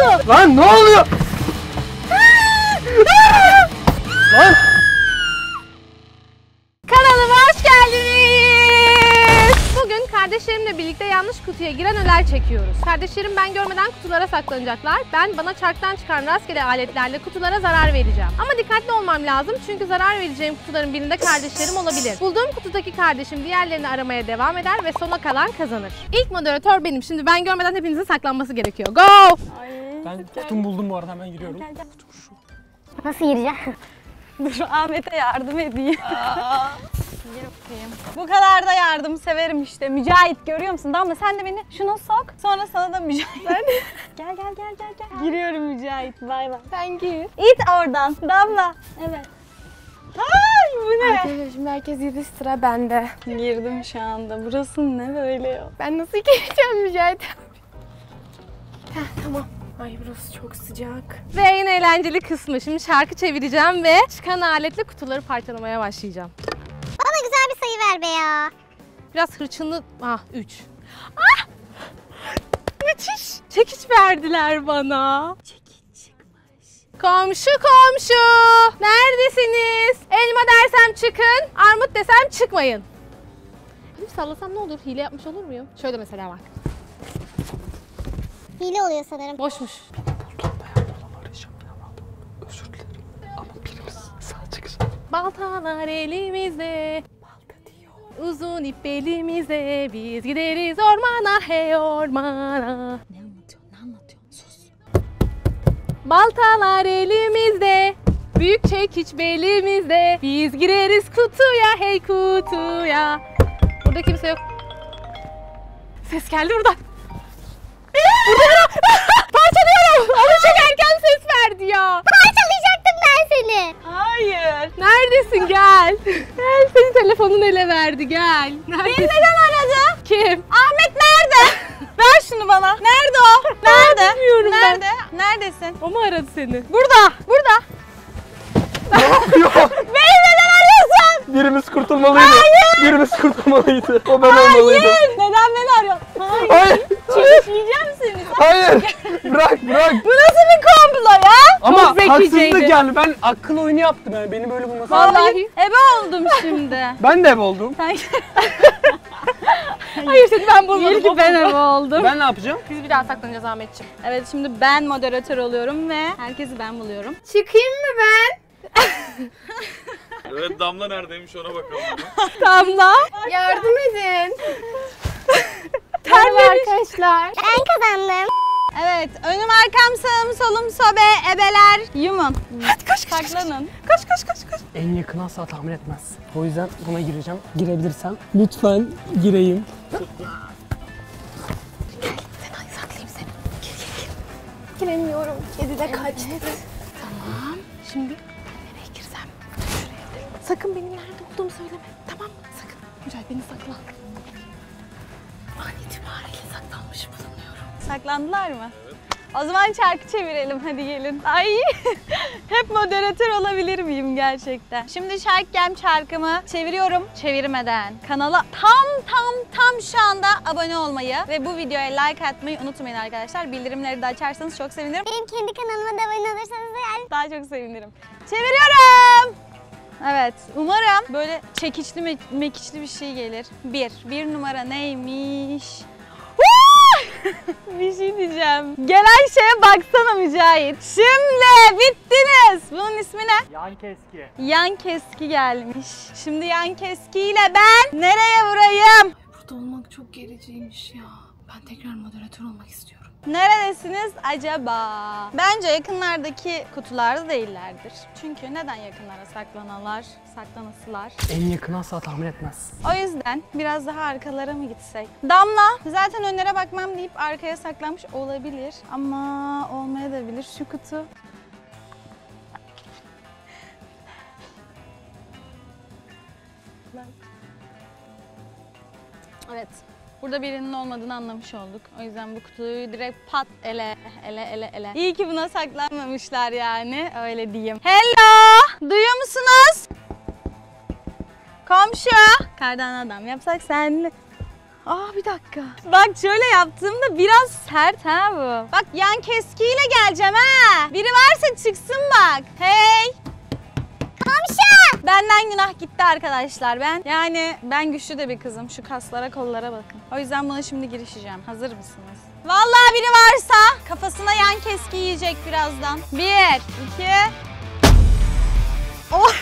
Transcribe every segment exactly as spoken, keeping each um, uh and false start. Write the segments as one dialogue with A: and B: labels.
A: oldu?
B: Lan ne oluyor? Lan!
A: Kanalıma hoş geldiniz. Bugün kardeşlerimle birlikte yanlış kutuya giren öler çekiyoruz. Kardeşlerim ben görmeden kutulara saklanacaklar. Ben bana çarktan çıkan rastgele aletlerle kutulara zarar vereceğim. Ama dikkatli olmam lazım çünkü zarar vereceğim kutuların birinde kardeşlerim olabilir. Bulduğum kutudaki kardeşim diğerlerini aramaya devam eder ve sona kalan kazanır. İlk moderatör benim. Şimdi ben görmeden hepinizin saklanması gerekiyor. Go!
B: Ben kutumu buldum bu arada, hemen giriyorum.
C: Nasıl gireceğim?
D: Dur Ahmet'e yardım edeyim. Gir bakayım. Bu kadar da yardım severim işte. Mücahit görüyor musun? Damla sen de beni şuna sok. Sonra sana da Mücahit. Ben... gel gel gel gel gel. Giriyorum Mücahit. Bay bay.
A: Sen gir.
D: İt oradan. Damla. Evet. Ay bu ne?
A: Arkadaşlar şimdi herkes yedi, sıra bende.
D: Girdim şu anda. Burası ne böyle ya?
A: Ben nasıl gireceğim Mücahit? Heh, tamam. Ay burası çok sıcak. Ve en eğlenceli kısmı. Şimdi şarkı çevireceğim ve çıkan aletle kutuları parçalamaya başlayacağım.
C: Bana güzel bir sayı ver be ya.
A: Biraz hırçınlı... Ah üç. Ah! Müthiş. Çekiç verdiler bana. Çekiç çıkmış. Komşu komşu. Neredesiniz? Elma dersem çıkın. Armut desem çıkmayın. Hadi sallasam ne olur? Hile yapmış olur muyum? Şöyle mesela bak.
C: Hile oluyor sanırım.
A: Boşmuş.
B: Buldum, bayağı dolan arayacağım. Özür dilerim. Ama birimiz sağ çıksın.
A: Baltalar elimizde. Balta diyor. Uzun ip belimizde. Biz gideriz ormana, hey ormana.
D: Ne anlatıyorsun? Ne anlatıyorsun? Sus.
A: Baltalar elimizde. Büyük çekiç belimizde. Biz gireriz kutuya, hey kutuya. Burada kimse yok. Ses geldi buradan. Parçalıyorum. Ama çok erken ses verdi ya.
C: Parçalayacaktım ben seni.
D: Hayır.
A: Neredesin, gel. Gel, senin telefonun ele verdi, gel. Neredesin?
D: Beni neden aradı?
A: Kim?
D: Ahmet nerede? Ver şunu bana. Nerede o? Nerede?
A: Bilmiyorum ben.
D: Nerede? Neredesin?
A: O mu aradı seni?
D: Burada. Burada.
B: Ne yapıyor?
D: Beni neden arıyorsun?
B: Birimiz kurtulmalıydı.
D: Hayır.
B: Birimiz kurtulmalıydı. O ben olmalıydı.
D: Hayır. Neden beni arıyorsun? Hayır.
B: Hayır.
D: Çiğneyeceğim seni.
B: Hayır. Bırak bırak.
D: Bu nasıl bir komplo ya?
B: Ama
A: zekiceydi.
B: haksızlık yani. Ben akıl oyunu yaptım yani. Beni böyle bulması.
A: Vallahi.
D: Ebe oldum şimdi.
B: Ben de ev oldum.
D: Sen...
A: Hayır, seni ben bulmadım.
D: İyi ki ben ebe oldum.
B: Ben ne yapacağım?
A: Biz bir daha saklanacağız Ahmetciğim.
D: Evet şimdi ben moderatör oluyorum ve herkesi ben buluyorum.
A: Çıkayım mı ben?
E: Evet, Damla neredeymiş ona bakalım.
A: Damla. Yardım edin. Merhaba arkadaşlar.
C: Ben kazandım.
D: Evet önüm arkam sağım solum sobe ebeler yumun.
A: Hadi koş koş.
D: Saklanın.
A: Koş koş koş koş.
B: En yakın asla tahmin etmez. O yüzden buna gireceğim. Girebilirsem. Lütfen gireyim.
A: Saklayayım seni. Gir gir gir. Giremiyorum. Kedi de kaçtı. Tamam. Şimdi nereye girsem? Şuraya. Sakın benim nerede olduğumu söyleme. Tamam mı? Sakın. Mücahit beni sakla. An itibariyle saklanmış bulunuyorum.
D: Saklandılar mı? Evet. O zaman çarkı çevirelim hadi gelin. Ay hep moderatör olabilir miyim gerçekten? Şimdi şarkım çarkımı çeviriyorum çevirmeden. Kanala tam tam tam şu anda abone olmayı ve bu videoya like atmayı unutmayın arkadaşlar. Bildirimleri de açarsanız çok sevinirim.
C: Benim kendi kanalıma da abone olursanız da yani.
D: Daha çok sevinirim. Çeviriyorum. Evet, umarım böyle çekiçli me mekiçli bir şey gelir. Bir, bir numara neymiş? Bir şey diyeceğim. Gelen şeye baksana Mücahit. Şimdi bittiniz. Bunun ismi ne?
B: Yan keski.
D: Yan keski gelmiş. Şimdi yan keskiyle ben nereye vurayım?
A: Burada olmak çok gericiymiş ya. Ben tekrar moderatör olmak istiyorum.
D: Neredesiniz acaba? Bence yakınlardaki kutularda değillerdir. Çünkü neden yakınlara saklanalar, saklanasılar?
B: En yakın asla tahmin etmez.
D: O yüzden biraz daha arkalara mı gitsek? Damla zaten önlere bakmam deyip arkaya saklanmış olabilir ama olmayabilir şu kutu. Evet. Burada birinin olmadığını anlamış olduk. O yüzden bu kutuyu direkt pat ele ele ele ele. İyi ki buna saklanmamışlar yani. Öyle diyeyim. Hello! Duyuyor musunuz? Komşu! Kardan adam yapsak senle. Aa bir dakika. Bak şöyle yaptığımda biraz sert ha bu. Bak yan keskiyle geleceğim ha. Biri varsa çıksın bak. Hey. Komşu. Benden günah gitti arkadaşlar. Ben yani ben güçlü de bir kızım. Şu kaslara kollara bakın. O yüzden buna şimdi girişeceğim. Hazır mısınız? Vallahi biri varsa kafasına yan keski yiyecek birazdan. Bir, iki. Oh.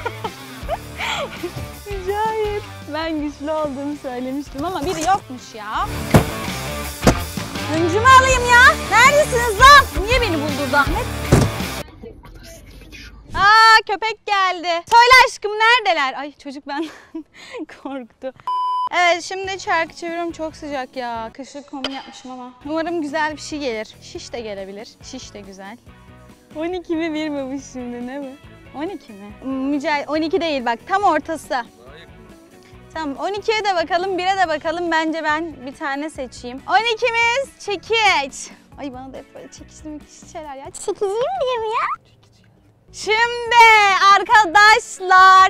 D: Mücahit. Ben güçlü olduğumu söylemiştim ama biri yokmuş ya. Öncümü alayım ya. Neredesiniz lan? Niye beni buldurdu Ahmet? Aa köpek geldi. Söyle aşkım neredeler? Ay çocuk benden korktu. Evet şimdi çarkı çeviriyorum, çok sıcak ya. Kışlık kombin yapmışım ama. Umarım güzel bir şey gelir. Şiş de gelebilir. Şiş de güzel. on iki mi bir mi bu şimdi, ne bu? on iki mi? Mücahit on iki değil bak, tam ortası. Tamam on ikiye de bakalım, bire de bakalım. Bence ben bir tane seçeyim. on ikimiz çekiç. Ay bana da hep böyle çekiçli mekişli şeyler ya.
C: Çekiciyim diye mi ya?
D: Şimdi arkadaşlar.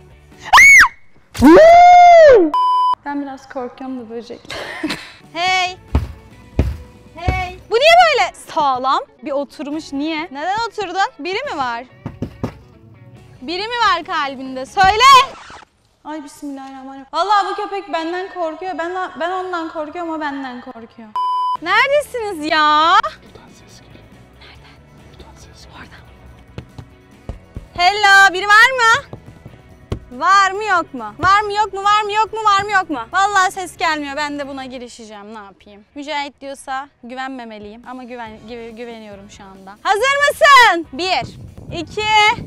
D: Ben biraz korkuyorum da böcek. Hey. Hey. Bu niye böyle sağlam bir oturmuş, niye? Neden oturdun? Biri mi var? Biri mi var kalbinde? Söyle. Ay bismillahirrahmanirrahim. Vallahi bu köpek benden korkuyor. Ben ben ondan korkuyorum, o benden korkuyor. Neredesiniz ya?
B: Buradan ses geliyor.
D: Nereden?
B: Buradan ses geliyor.
D: Oradan. Hello, biri var mı? Var mı yok mu? Var mı yok mu? Var mı yok mu? Var mı yok mu? Vallahi ses gelmiyor. Ben de buna girişeceğim. Ne yapayım? Mücahit diyorsa güvenmemeliyim. Ama güven gü güveniyorum şu anda. Hazır mısın? Bir, iki.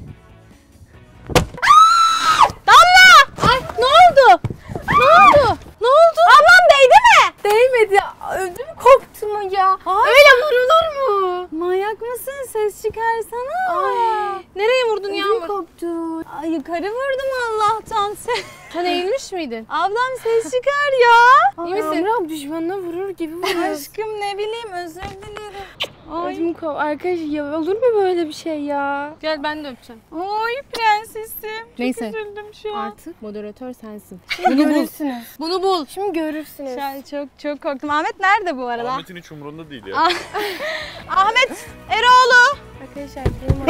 D: Damla!
A: Ay ne oldu? Ne oldu? Ne oldu?
D: Ablam değdi mi?
A: Değmedi. Ödüm koptu mu ya?
D: Ay.
A: Öyle vurulur mu?
D: Manyak mısın? Ses çıkarsana.
A: Ay. Nereye vurdun Yağmur?
D: Ödüm koptu. Ay, yukarı vurdum Allah'tan.
A: Sen eğilmiş miydin?
D: Ablam ses çıkar ya.
A: İyi misin? Yağmur düşmanına vurur gibi vuruyor.
D: Aşkım ne bileyim, özür dilerim. Ay.
A: Ödüm kop. Arkadaş ya olur mu böyle bir şey ya? Gel ben de öpeceğim.
D: Oy prensesim.
A: Neyse.
D: Çok üzüldüm şu an.
A: Artık moderatör sensin.
C: Bunu görürsünüz.
A: Bunu bul.
C: Şimdi görürsünüz.
D: Şu an çok çok korktum. Ahmet nerede bu arada?
E: Ahmet'in hiç umurunda değil ya.
D: Ah. Ahmet Eroğlu.
A: Arkadaşlar benim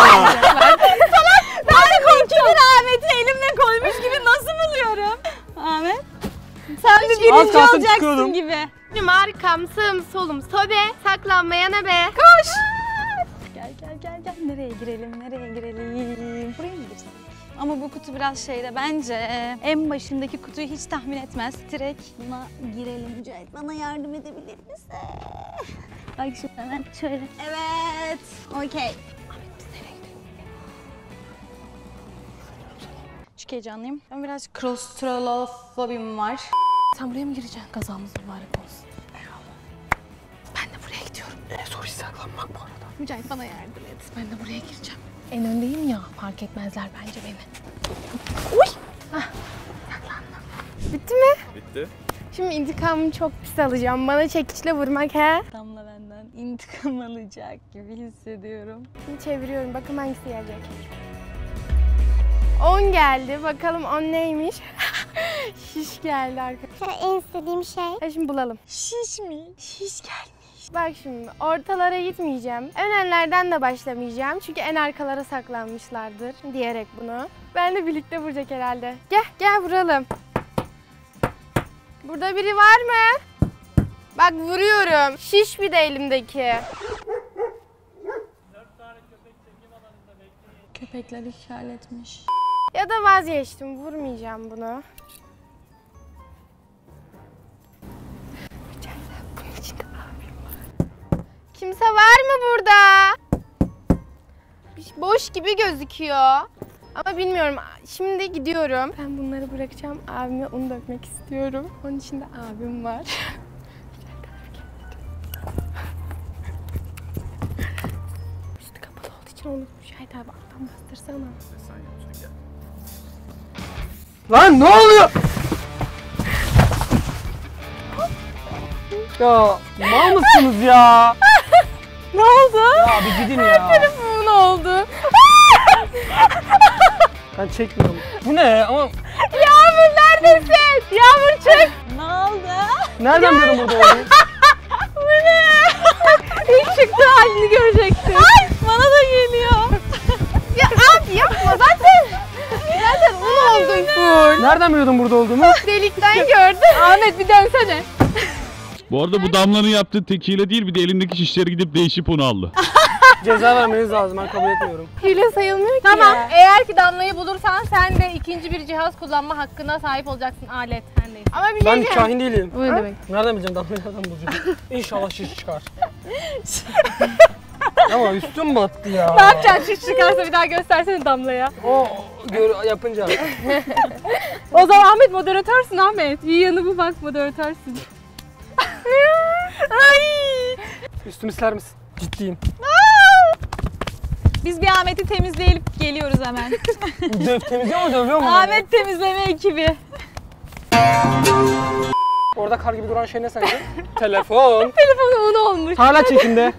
D: Ben de korkuyorum. Ahmet'i elimle koymuş gibi nasıl buluyorum? Ahmet. Sen bir birinci
E: kalsın
D: olacaksın
E: çıkıyordum.
D: gibi.
A: Benim arkam, sağım, solum, sobe, saklanmayana be.
D: Koş. Gel gel gel gel. Nereye girelim? Nereye girelim? Buraya mı girsek? Ama bu kutu biraz şeyde, bence en başındaki kutuyu hiç tahmin etmez. Direkt buna girelim. Mücahit bana yardım edebilir misin? Bak şimdi hemen şöyle. Evet. Okey. Ahmet biz nereye gidelim? Çok heyecanlıyım. Ben biraz klostrofobim var.
A: Sen buraya mı gireceksin? Kazamız mübarek olsun. Eyvallah. Ben de buraya gidiyorum.
B: En zor iş saklanmak bu arada.
A: Mücahit bana yardım et. Ben de buraya gireceğim. En öndeyim ya. Fark etmezler bence beni. Uy! Hah. Saklandım. Bitti mi?
E: Bitti.
A: Şimdi intikamımı çok pis alacağım. Bana çekiçle vurmak he.
D: Damla benden intikam alacak gibi hissediyorum.
A: Şimdi çeviriyorum. Bakın hangisi gelecek. on geldi. Bakalım on neymiş? Şiş geldi arkadaşlar.
C: En istediğim şey.
A: Hadi şimdi bulalım.
D: Şiş mi? Şiş gelmiş.
A: Bak şimdi ortalara gitmeyeceğim. En önlerden de başlamayacağım. Çünkü en arkalara saklanmışlardır diyerek bunu. Ben de birlikte vuracak herhalde. Gel gel vuralım. Burada biri var mı? Bak vuruyorum. Şiş bir de elimdeki.
D: Köpekler işgal etmiş.
A: Ya da vazgeçtim. Vurmayacağım bunu. Bunun içinde abim var. Kimse var mı burada? Boş gibi gözüküyor. Ama bilmiyorum. Şimdi gidiyorum. Ben bunları bırakacağım. Abime un dökmek istiyorum. Onun içinde abim var. Üstü kapalı olduğu için unutmuş. Haydi abi alttan bastırsana.
E: Sen yapacaksın, gel.
B: Lan ne oluyor? Ya mal mısınız ya?
A: Ne oldu?
B: Ya bir gidin ya.
A: Telefonum oldu.
B: Ben çekmiyorum. Bu ne ama?
A: Yağmur neredesin? Yağmur çık.
D: Ne oldu?
B: Nereden biliyordun burada olduğunu?
A: İlk çıktığı halini göreceksin.
D: Ay bana da geliyor.
A: Ya abi yapma zaten. Zaten un oldun full.
B: Nereden biliyordun burada olduğumu?
A: Delikten gördüm. Ahmet bir dönsene.
E: Bu arada bu Damla'nın yaptığı tek hile değil, bir de elindeki şişleri gidip değişip onu aldı.
B: Ceza vermeniz lazım, ben kabul etmiyorum.
A: Hile sayılmıyor ki. Tamam, eğer ki Damla'yı bulursan sen de ikinci bir cihaz kullanma hakkına sahip olacaksın, alet her neyse. Ama bir
B: Ben kahin değilim.
A: O ne demek?
B: Nereden bileceğim damlayı nereden bulacağım? İnşallah şiş çıkar. Ama üstüm battı ya.
A: Ne yapacaksın şiş çıkarsa bir daha göstersene Damla'ya.
B: O gör yapınca.
A: O zaman Ahmet moderatörsün Ahmet. İyi yanı bu, bak moderatörsün. Ay!
B: Üstümü siler misin? Ciddiyim.
D: Biz bir Ahmet'i temizleyelim geliyoruz hemen.
B: Döv temizliyor mu dövüyor mu?
D: Ahmet temizleme ekibi.
B: Orada kar gibi duran şey ne sence? Telefon.
A: Telefonu un olmuş.
B: Hala çekimde.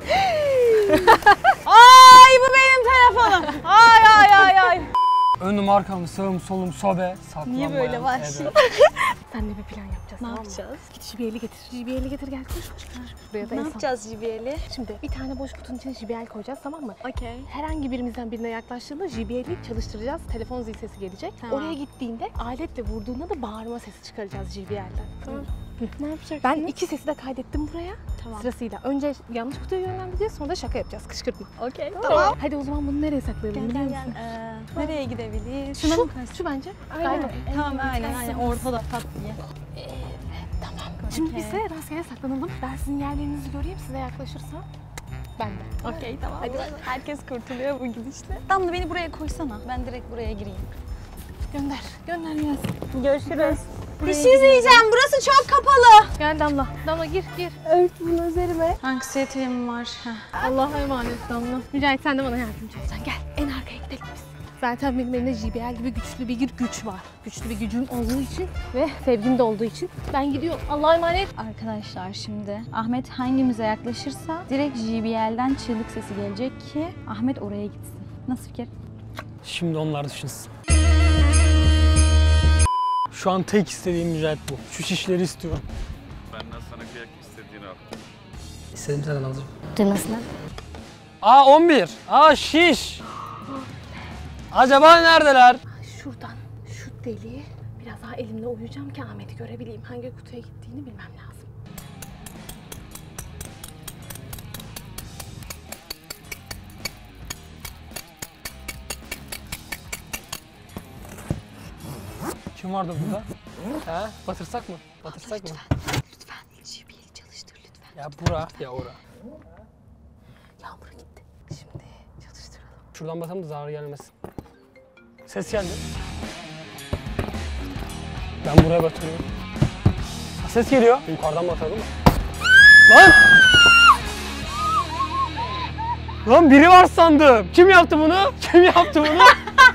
D: Ay bu benim telefonum. Ay ay ay ay.
B: Önüm arkamı sağım solum sobe.
D: Niye böyle vahşi?
A: Senle bir plan yapacağız.
D: Ne
A: tamam mı?
D: yapacağız?
A: Git J B L'i getir. J B L'i getir gel koş koş. Buraya da
D: Ne
A: en son.
D: yapacağız J B L'i?
A: Şimdi bir tane boş kutunun içine J B L koyacağız, tamam mı?
D: Okey.
A: Herhangi birimizden birine yaklaştığında J B L'i çalıştıracağız. Telefon zil sesi gelecek.
D: Tamam.
A: Oraya gittiğinde aletle vurduğunda da bağırma sesi çıkaracağız J B L'den. Tamam.
C: Ne yapacaksın?
A: Ben iki sesi de kaydettim buraya.
D: Tamam.
A: Sırasıyla. Önce yanlış kutuya yönlendireceğiz, sonra da şaka yapacağız. Kışkırtma.
D: Okey.
A: Tamam. Hadi o zaman bunu nereye saklayalım
D: Gel
A: biliyor
D: gel
A: musun?
D: gel. Ee, nereye gidebiliriz? Şuna
A: Şu,
D: mı koysak?
A: şu bence.
D: Aynen. Tamam aynen aynen. Ortada pat diye.
A: Şimdi
D: Okey.
A: biz de rastgele saklanalım. Ben sizin yerlerinizi göreyim, size yaklaşırsa ben de.
D: Okey tamam. Hadi herkes kurtuluyor bu gidişle. Damla beni buraya koysana. Ben direkt buraya gireyim.
A: Gönder. Gönder yaz.
D: Görüşürüz. Bir şey diyeceğim. Burası çok kapalı.
A: Gel Damla. Damla gir gir.
C: Ört bunu üzerime.
D: Anksiyetem var. Heh.
A: Allah'a emanet Damla. Mücahit sen de bana yardımcı olacaksın. Gel en arkaya gidelim biz. Zaten benim elimde J B L gibi güçlü bir güç var. Güçlü bir gücüm olduğu için ve sevgim de olduğu için ben gidiyorum. Allah'a emanet.
D: Arkadaşlar şimdi Ahmet hangimize yaklaşırsa direkt J B L'den çığlık sesi gelecek ki Ahmet oraya gitsin. Nasıl fikir?
B: Şimdi onlar düşünsün. Şu an tek istediğim Mücahit bu. Şu şişleri istiyorum.
E: Benden sana kıyak istediğini al.
B: İstediğim senden alacağım.
C: Duymasına.
B: Aa on bir. Aa şiş. Acaba neredeler?
A: Şuradan şu deliği biraz daha elimle uyuyacağım ki Ahmet'i görebileyim. Hangi kutuya gittiğini bilmem lazım.
B: Kim vardı burada? He? Batırsak mı? Batırsak mı?
A: Lütfen J B L'i çalıştır lütfen.
B: Ya bura ya ora.
A: Yağmur gitti. Şimdi çalıştıralım.
B: Şuradan batalım da zarar gelmesin. Ses geldi. Ben buraya batırıyorum. Ha, ses geliyor. Yukarıdan batalım mı? Lan! Lan biri var sandım. Kim yaptı bunu? Kim yaptı bunu?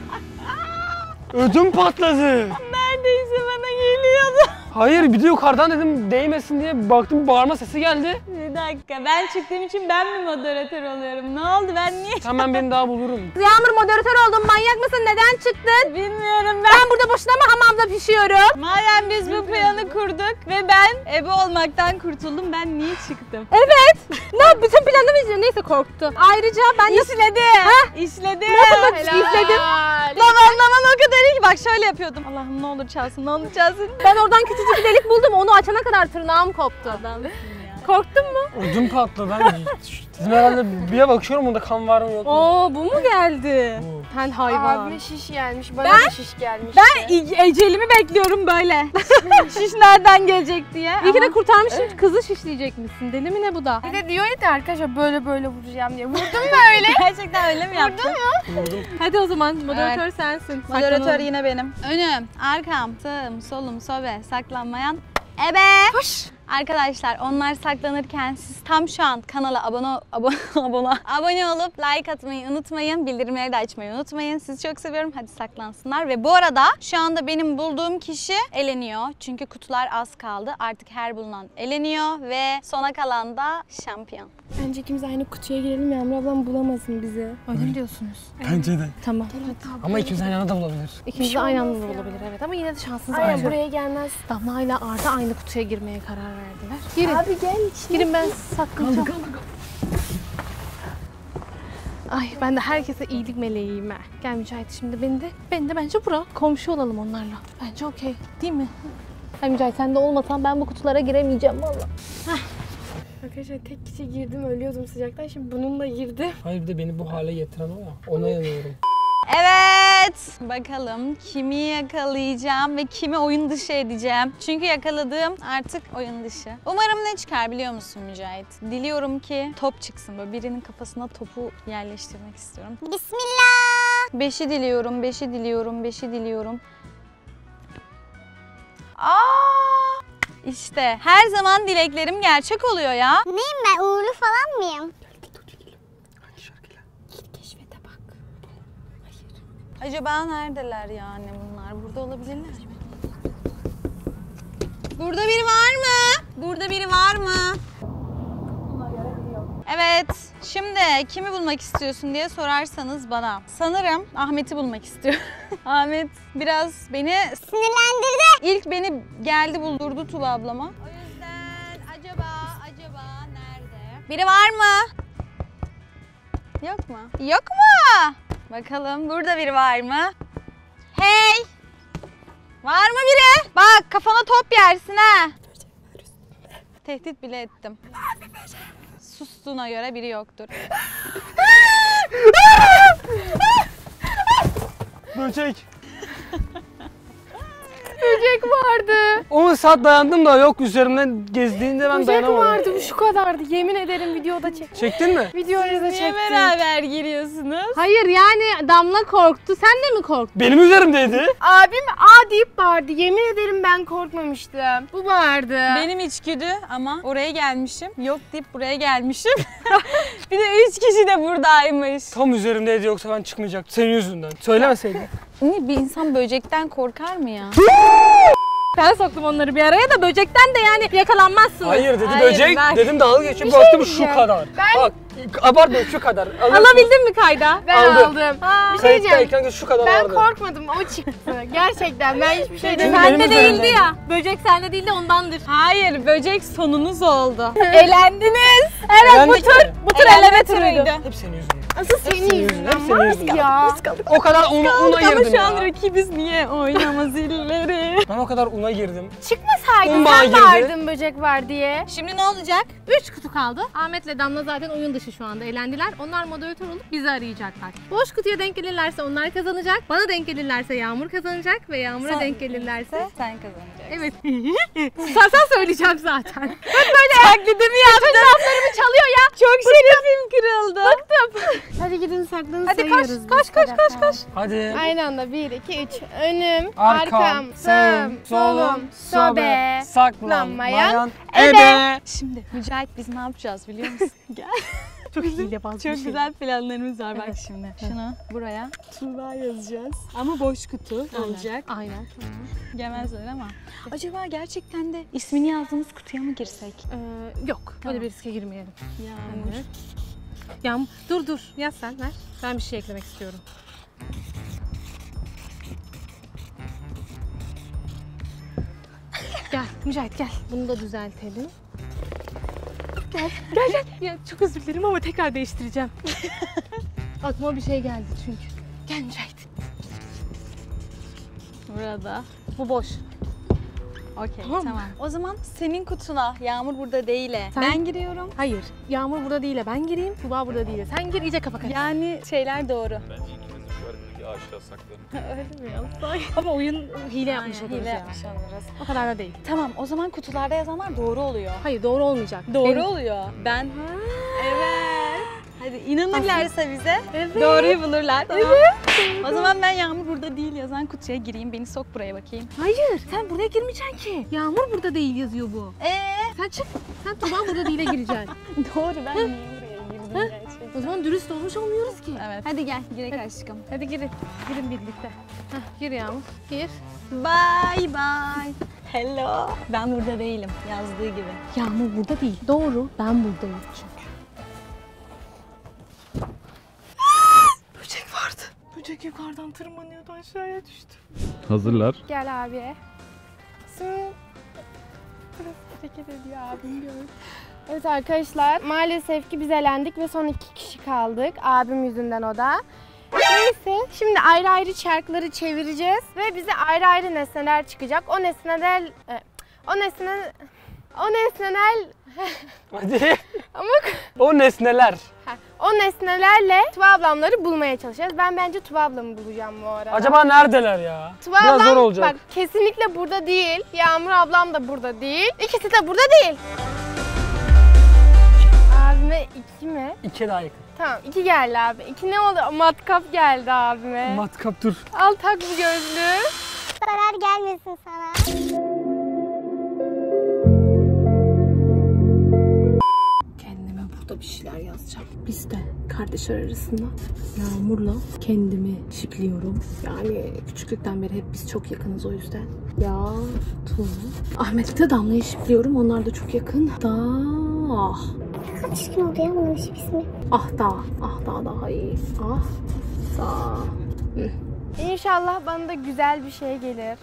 B: Ödüm patladı.
D: Neredeyse bana geliyordu.
B: Hayır bir de yukarıdan dedim değmesin diye baktım bağırma sesi geldi.
D: Bir dakika ben çıktığım için ben mi moderatör oluyorum? Ne oldu ben niye?
B: Hemen beni daha bulurum.
A: Yağmur moderatör oldun. Manyak mısın? Neden çıktın?
D: Bilmiyorum ben.
A: Ben burada boşuna mı hamamda pişiyorum?
D: Madem biz bu planı kurduk ve ben ebe olmaktan kurtuldum ben niye çıktım?
A: Evet. Ne yap? Bütün planımı izliyor. Neyse korktu. Ayrıca ben de...
D: İşledi. İşledi.
A: Nasıl bak izledim.
D: Lan anlaman o kadar iyi ki. Bak şöyle yapıyordum. Allah'ım ne olur çalsın ne olur çalsın.
A: Ben oradan küçücük bir delik buldum. Onu açana kadar tırnağım koptu. Korktun mu?
B: Ödüm patladı. Ben dedim herhalde bir bakıyorum onda kan var mı yok mu?
A: Oo bu mu geldi?
B: Bu.
A: Sen hayvan.
C: Abime şiş gelmiş, bana da şiş gelmiş.
D: Ben ecelimi bekliyorum böyle. Şiş nereden gelecek diye.
A: İyi ki de kurtarmışsın. Kızı şişleyecek misin? Deli mi ne bu da?
C: Bir de diyor ya arkadaşlar böyle böyle vuracağım diye. Vurdum mu öyle?
D: Gerçekten öyle mi yaptın?
B: Vurdum.
A: Hadi o zaman moderatör sensin.
D: Moderatör
A: Saklanalım.
D: yine benim. Önüm, arkam, sağım, solum, sobe, saklanmayan ebe.
A: Koş.
D: Arkadaşlar onlar saklanırken siz tam şu an kanala abone abone abone abone olup like atmayı unutmayın. Bildirimleri de açmayı unutmayın. Sizi çok seviyorum. Hadi saklansınlar ve bu arada şu anda benim bulduğum kişi eleniyor. Çünkü kutular az kaldı. Artık her bulunan eleniyor ve sona kalan da şampiyon.
C: Bence ikimiz aynı kutuya girelim, Yağmur ablam bulamasın bizi.
A: Öyle mi diyorsunuz?
B: Bence de.
A: Tamam.
B: Ama ikimiz aynı anda bulabilir.
A: İkimiz de aynı anda olabilir evet ama yine de şansınız
C: Aynen
A: aynı.
C: buraya gelmez.
A: Damla ile Arda aynı kutuya girmeye karar verdiler. Girin.
C: Abi gel içine.
A: Girin ben saklayacağım. Ay ben de herkese iyilik meleğiyim ha. Gel Mücahit şimdi beni de, beni de bence bura. Komşu olalım onlarla. Bence okey değil mi? Ay Mücahit sen de olmasan ben bu kutulara giremeyeceğim valla.
C: Arkadaşlar tek kişi girdim, ölüyordum sıcaktan. Şimdi bununla girdim.
B: Hayır bir de beni bu hale getiren o ya. Ona yanıyorum.
D: Evet. Bakalım kimi yakalayacağım ve kimi oyun dışı edeceğim. Çünkü yakaladığım artık oyun dışı. Umarım ne çıkar biliyor musun Mücahit? Diliyorum ki top çıksın. Böyle birinin kafasına topu yerleştirmek istiyorum. Bismillah. Beşi diliyorum, beşi diliyorum, beşi diliyorum. Aa! İşte her zaman dileklerim gerçek oluyor ya.
F: Neyim ben? Uğurlu falan mıyım?
B: Hangi şarkıyla?
C: Keşfete bak.
D: Acaba neredeler yani bunlar? Burada olabilirler mi? Burada biri var mı? Burada biri var mı? Evet. Şimdi kimi bulmak istiyorsun diye sorarsanız bana. Sanırım Ahmet'i bulmak istiyorum. Ahmet biraz beni
F: Sinirlendirdi.
D: ilk beni geldi buldurdu Tuba ablama. O yüzden acaba acaba nerede? Biri var mı? Yok mu? Yok mu? Bakalım burada biri var mı? Hey! Var mı biri? Bak kafana top yersin ha. Tehdit bile ettim. Sustuğuna göre biri yoktur.
B: Böcek.
C: Böcek vardı.
B: on saat dayandım da yok üzerimden gezdiğinde ben
C: Böcek
B: dayanamadım.
C: vardı, bu şu kadardı. Yemin ederim videoda çek.
B: Çektin mi?
C: Videoyu da
D: Niye
C: çektim.
D: beraber giriyorsunuz?
A: Hayır yani Damla korktu. Sen de mi korktun?
B: Benim üzerimdeydi.
C: Abim A deyip bağırdı. Yemin ederim ben korkmamıştım. Bu bağırdı.
D: Benim içgüdü ama oraya gelmişim. Yok deyip buraya gelmişim. Bir de üç kişi de buradaymış.
B: Tam üzerimdeydi yoksa ben çıkmayacaktım. Senin yüzünden. Söylemeseydin.
D: Niye bir insan böcekten korkar mı ya?
A: Ben soktum onları bir araya da böcekten de yani yakalanmazsınız.
B: Hayır dedi
D: Hayır,
B: böcek.
D: bak.
B: Dedim dalga geçip baktım şu
C: diyeceğim.
B: kadar. Bak abartma şu kadar. Alırsın.
A: Alabildin mi kayda?
C: Ben
B: Aldı.
C: aldım. Bir şey diyeceğim.
B: Kayıttayken şu kadar
C: Ben
B: vardı.
C: korkmadım, o çıktı. Gerçekten ben hiçbir şey
B: Çünkü
C: demedim.
B: benim
A: Sende değildi
B: üzerimdeydi.
A: ya. Böcek sende değil de ondandır.
D: Hayır, böcek sonunuz oldu. Elendiniz.
B: Evet bu tur.
D: Bu tur eleme turuydu.
B: Hep senin yüzünden.
C: Asıl senin
B: Hep senin
C: yüzünden.
B: Hep senin yüzünden.
C: Ya.
B: O kadar una, una
D: Ama
B: girdim
D: şu an
B: ya.
D: rakibiz niye oynama zilleri?
B: Ben o kadar una girdim.
C: Çıkmasaydın
B: Un bağı
C: sen
B: girdi.
C: bağırdın böcek var diye.
D: Şimdi ne olacak?
A: Üç kutu kaldı. Ahmet'le Damla zaten oyun dışı şu anda eğlendiler. Onlar moderatör olup bizi arayacaklar. Boş kutuya denk gelirlerse onlar kazanacak. Bana denk gelirlerse Yağmur kazanacak ve Yağmur'a
D: Sen-
A: denk gelirlerse...
D: Sen kazanacaksın.
A: Evet. sen, sen söyleyeceğim zaten.
D: Taklidimi yaptım.
A: Laflarımı çalıyor ya.
D: Çok şerefim kırıldı.
C: Hadi gidin saklanın,
A: Hadi koş,
C: sayıyoruz
A: koş,
C: biz
A: koş,
C: kadar.
A: koş, koş.
B: Hadi.
C: Aynı anda bir, iki, üç. Önüm,
B: Arkam,
C: arkam, sağım, solum, sobe,
B: saklanmayan
C: ebe.
B: ebe.
D: Şimdi Mücahit biz ne yapacağız biliyor musun? Gel.
A: Çok hile bazı
D: Çok
A: bir şey.
D: güzel planlarımız var bak şimdi. Şunu buraya Tuğba yazacağız. Ama boş kutu olacak.
A: Aynen.
D: Gemezler ama. Acaba gerçekten de ismini yazdığımız kutuya mı girsek?
A: Ee, yok. Böyle bir riske girmeyelim.
D: Yağmur.
A: Evet. Yağmur. Dur dur. Yaz sen ver. Ben bir şey eklemek istiyorum. Gel Mücahit gel. Bunu da düzeltelim. Gel gel gel. Ya, çok özür dilerim ama tekrar değiştireceğim. Aklıma bir şey geldi çünkü. Gel Mücahit.
D: Burada.
A: Bu boş.
D: Okey
A: Tamam
D: tamam.
A: mı?
D: O zaman senin kutuna Yağmur burada değil.
A: Sen-
D: Ben giriyorum.
A: Hayır. Yağmur burada değil. Ben gireyim. Tuba burada değil. Sen gir iyice kafa kaç.
D: Yani şeyler doğru.
E: Bence ikimiz şu haritadaki ağaçta saklanın.
A: Öyle mi ya? Ama oyun hile yapmış
D: Aynen,
A: oluruz
D: hile
A: ya.
D: yapmış oluruz.
A: O kadar da değil.
D: Tamam o zaman kutularda yazanlar doğru oluyor.
A: Hayır doğru olmayacak.
D: Doğru
A: Benim-
D: oluyor. Ben evet. Hadi inanırlarsa bize
A: Evet.
D: doğruyu bulurlar. Evet. O zaman ben Yağmur burada değil yazan kutuya gireyim. Beni sok buraya bakayım.
A: Hayır. Sen buraya girmeyeceksin ki. Yağmur burada değil yazıyor bu.
D: Ee,
A: Sen çık. Sen Tuğba burada değil'e gireceksin.
D: Doğru, ben niye buraya girdim gerçekten?
A: O zaman dürüst olmuş olmuyoruz ki.
D: Evet. Hadi gel, girek aşkım.
A: Hadi girin. Girin birlikte. Heh, gir Yağmur. Gir.
D: Bye bye. Hello. Ben burada değilim, yazdığı gibi.
A: Yağmur burada değil. Doğru. Ben buradayım çünkü.
C: Böcek vardı. Böcek yukarıdan tırmanıyordu, aşağıya düştü.
E: Hazırlar.
C: Gel abi. Şimdi hareket ediyor abim gör. Evet arkadaşlar, maalesef ki biz elendik ve son iki kişi kaldık. Abim yüzünden o da. Neyse, şimdi ayrı ayrı çarkları çevireceğiz ve bize ayrı ayrı nesneler çıkacak. O nesneler, e, o nesne, o nesneler,
G: Hadi.
C: ama
G: O nesneler.
C: ha, o nesnelerle Tuba ablamları bulmaya çalışacağız. Ben bence Tuba ablamı bulacağım bu arada.
G: Acaba neredeler ya?
C: Tuba
G: Biraz
C: ablam,
G: zor olacak.
C: bak kesinlikle burada değil. Yağmur ablam da burada değil. İkisi de burada değil. Abime iki mi?
G: İki daha yakın.
C: Tamam, iki geldi abi. İki ne oldu? Matkap geldi abime.
G: Matkap dur.
C: Al tak bu gözlüğü.
F: Zarar gelmesin sana.
A: Kendime burada bir şeyler yazacağım. Biz de kardeşler arasında Yağmur'la kendimi şipliyorum. Yani küçüklükten beri hep biz çok yakınız o yüzden. Ya, Tuğ. Ahmet'le de Damla'yı şipliyorum. Onlar da çok yakın. Da, ah.
F: Kaç çirkin oldu ya bunun ismi.
A: Ah da, ah da daha iyi. Ah da. Hı.
C: İnşallah bana da güzel bir şey gelir.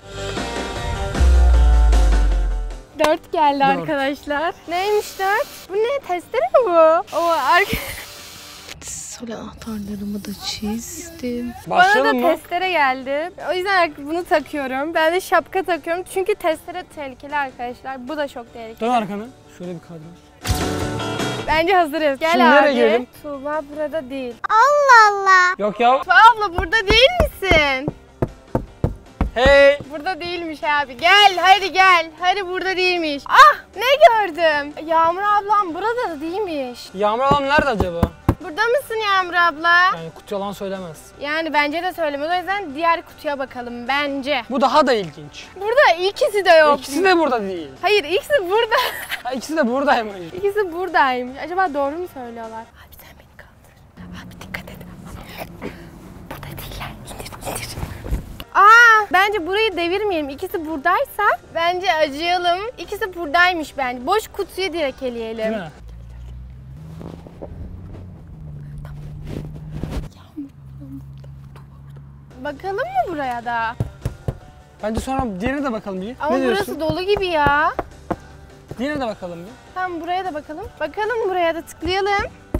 C: Dört geldi
G: Dört.
C: arkadaşlar. Neymiş dört? Bu ne? Testere mi bu? O arka...
A: Sol anahtarlarımı da çizdim.
C: Bana da
G: Başlayalım mı?
C: testere geldi. O yüzden bunu takıyorum. Ben de şapka takıyorum. Çünkü testere tehlikeli arkadaşlar. Bu da çok tehlikeli.
G: Dön arkanı. Şöyle bir kadro.
C: Bence hazırız. Gel
G: Şimdi
C: abi.
G: nereye girelim?
C: Tuğba burada değil.
F: Allah Allah.
G: Yok ya.
C: Tuğba abla burada değil misin?
G: Hey.
C: Burada değilmiş abi. Gel hadi gel. Hadi burada değilmiş. Ah ne gördüm. Yağmur ablam burada da değilmiş.
G: Yağmur ablam nerede acaba?
C: Burada mısın Yağmur abla?
G: Yani kutu yalan söylemez.
C: Yani bence de söylemez. O yüzden diğer kutuya bakalım bence.
G: Bu daha da ilginç.
C: Burada ikisi de yok.
G: İkisi de burada değil.
C: Hayır ikisi burada.
G: Ha, ikisi de buradaymış.
C: İkisi buradaymış. Acaba doğru mu söylüyorlar? Abi sen beni kaldır. Abi dikkat et. Burada değiller. İndir indir. Aa, bence burayı devirmeyelim. İkisi buradaysa bence acıyalım. İkisi buradaymış bence. Boş kutuyu direkt eleyelim.
G: Değil mi?
C: Bakalım mı buraya da?
G: Bence sonra diğerine de bakalım bir.
C: Ama
G: ne
C: burası
G: diyorsun?
C: dolu gibi ya.
G: Diğerine de bakalım bir.
C: Tamam buraya da bakalım. Bakalım buraya da tıklayalım.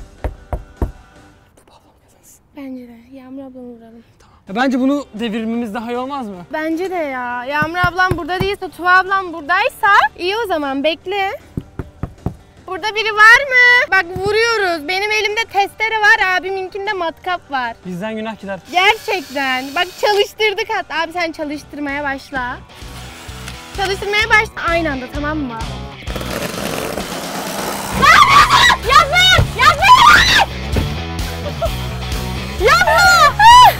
C: Bence de. Yağmur ablamı vuralım.
G: Ya bence bunu devirmemiz daha iyi olmaz mı?
C: Bence de ya. Yağmur ablam burada değilse, Tuğba ablam buradaysa iyi o zaman. Bekle. Burada biri var mı? Bak vuruyoruz. Benim elimde testere var, abiminkinde matkap var.
G: Bizden günah gider.
C: Gerçekten. Bak çalıştırdık hatta. Abi sen çalıştırmaya başla. Çalıştırmaya başla. Aynı anda tamam mı? Yapmayın! Yapmayın! Yapma!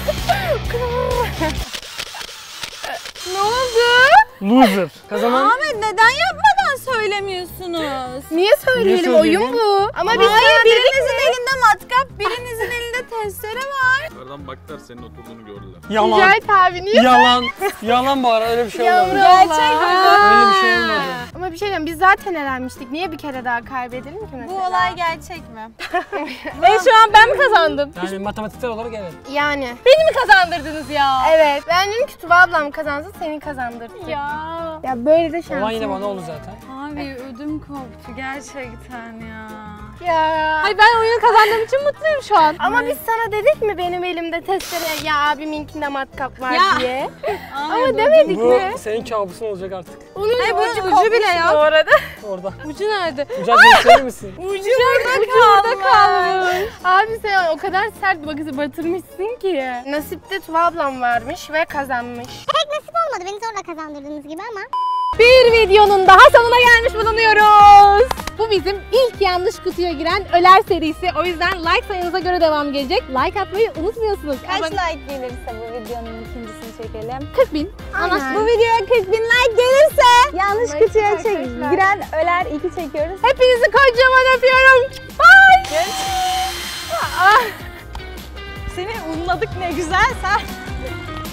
C: Ne oldu?
G: Loser. Kazanan
D: Ahmet neden yapmadan söylemiyorsunuz?
C: Niye söyleyelim?
G: Niye
C: Oyun
G: söyleyelim?
C: bu. Ama biz
D: Hayır,
C: sana dedik
D: birinizin
C: mi?
D: elinde matkap, birinizin elinde testere var.
E: Yukarıdan baktılar senin oturduğunu gördüler.
G: yalan.
C: Mücahit abi niye?
G: Yalan. Yalan bu ara öyle bir şey
C: Yağmur
G: olmadı.
C: abla.
G: Öyle bir şey olmadı.
C: Ama bir şey diyeyim, biz zaten elenmiştik. Niye bir kere daha kaybedelim ki mesela?
D: Bu olay gerçek mi?
C: E şu an ben mi kazandım?
G: Yani matematiksel olarak evet.
C: Yani.
A: Beni mi kazandırdınız ya?
C: Evet. Ben dedim ki Tuba ablam kazansın, seni kazandırdı.
A: Ya.
C: Ya böyle de şansım.
G: Olan yine bana oldu zaten.
D: Abi ödüm koptu gerçekten ya.
C: Ya.
A: Hayır ben oyunu kazandığım için mutluyum şu an.
C: Ama biz sana dedik mi benim elimde testere, ya abiminkinde matkap var
D: Ya.
C: diye?
D: Ama
C: Ama demedik
G: Bu
C: mi?
G: senin kabusun olacak artık.
C: Onun
D: Hayır, bunun
C: ucu
D: ucu
C: kopmuş
D: bile yok.
C: bu arada.
G: Orada.
A: Ucu nerede?
G: Mücadele gösterir misin?
C: Ucu burada
A: Ucu orada kalmış.
C: Abi sen o kadar sert bakısı batırmışsın ki. Nasipte Tuba ablam varmış ve kazanmış.
F: Pek nasip olmadı. Beni zorla kazandırdığınız gibi ama.
A: Bir videonun daha sonuna gelmiş bulunuyoruz. Bu bizim ilk yanlış kutuya giren Öler serisi. O yüzden like sayınıza göre devam gelecek. Like atmayı unutmuyorsunuz.
D: Kaç
A: Ama
D: like gelirse bu videonun ikincisini çekelim.
A: kırk bin.
C: Aynen.
D: Bu videoya kırk bin like gelirse yanlış
C: Anlaştık
D: kutuya çek
C: arkadaşlar.
D: giren Öler iki çekiyoruz.
A: Hepinizi kocaman öpüyorum. Bye.
D: Seni unladık ne güzel sen.